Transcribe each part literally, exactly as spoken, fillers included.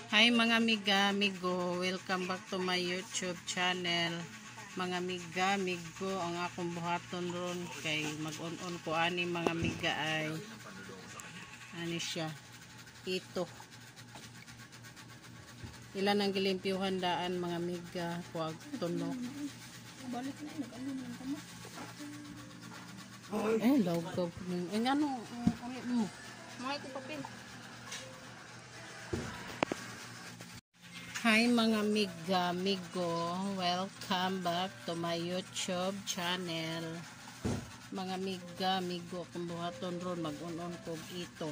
Hi mga miga, migo, welcome back to my YouTube channel. Mga miga, migo, ang akong buhaton ron kay mag-on-on ko ani mga miga ay ani siya, ito. Ilan ang gilimpyuhan daan mga miga, kuwag tunok. Balik na, nag-alunan ka mo. Eh, lawgaw. Eh, ano, ano mo? Mga ito papel. Hi mga miga, migo, welcome back to my YouTube channel. Mga miga, migo, kung buhaton ron, mag-on-on ko ito.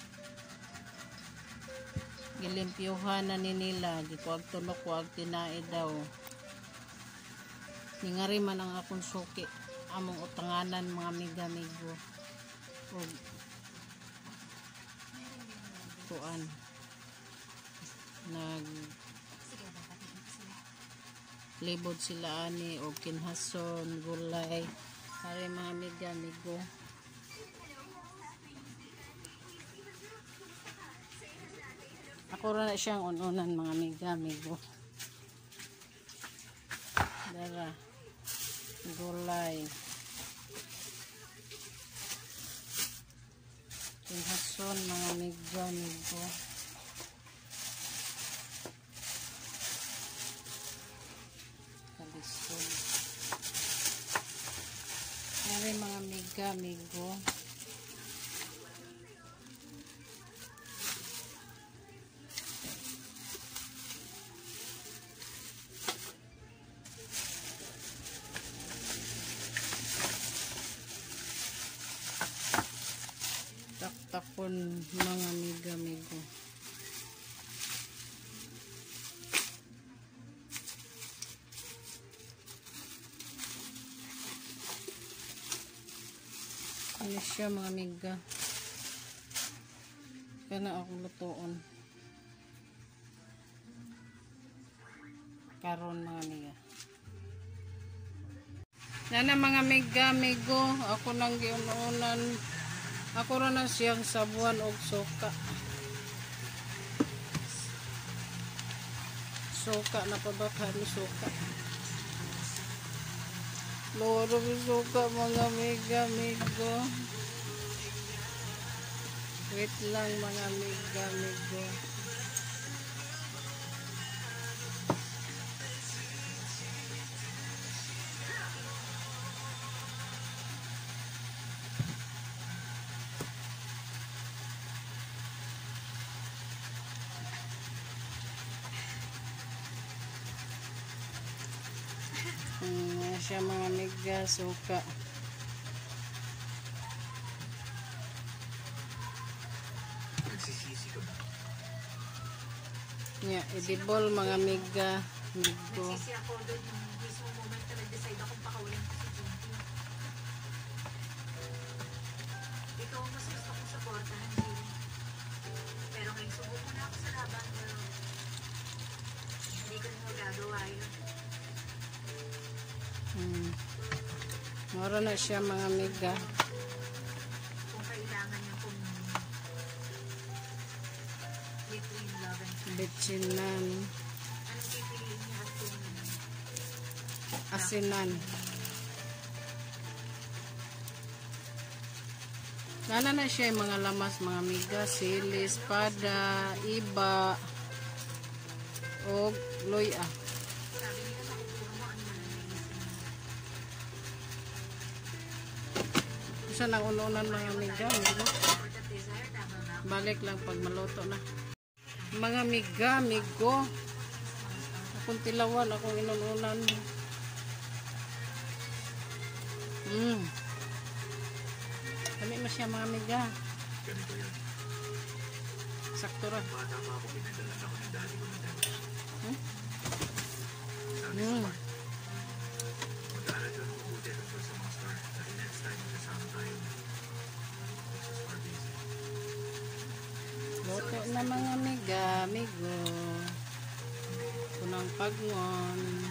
Gilimpyuhan na ni nila, gikuag tunok, kuag tinae daw. Ningari man ang akong suki, among utanganan mga miga, migo. O, kuan. Nag libod sila ani o kinhason, gulay, pare mga miga, migo. Ako rin siyang ununan mga miga, migo. Dara, gulay, kinhason mga miga, migo. Nari mga miga, migo. Taktakon mga miga, migo. Ano siya mga miga. Kaya na akong lutoon. Karon mga miga. Yan na mga miga, migo. Ako nang giununan. Ako rin na siyang sabuan o suka. Suka na pabakhan ni suka. Loro suka mga miga, migo. Wait lang mga miga, migo. Hmm, siya mga miga, suka. Yeah, edible mga miga, migo. Nagsisi ako doon yung mismo moment na nag-decide akong pakawalan ko si Junti. Ikaw ang mas gusto kong supportahan, Jim. Pero ngayon subo ko na ako sa laban, pero hindi ko na magagawa yun. Hmm. Moro na siya mga miga. Kung kailangan niya kung between love and faith. Betsinan, Anong pipiliin niya at kung asinan. Nana na siya yung mga lamas mga miga, sili, espada, iba, o loya. sabi nila makikuro mo ano man ang naiisip mo. Isa nang ununan mga miga, migo. For that desire, tama ba? Balik lang pag maluto na. Mga miga, migo. Akong tilawan, akong inununan. Hmm. Kami mo siya mga miga. Ganito yan. Sakto ra. Bata pa ako, pinadalan ako ng daddy ko ng dentist. Hmm? Sabi Hmm. sa park, mag-aaral ka ng mabuti tungkol sa mga star. Dahil next time, magkasama tayo sa star basic. Luto na mga miga, migo. Kunang pagngon.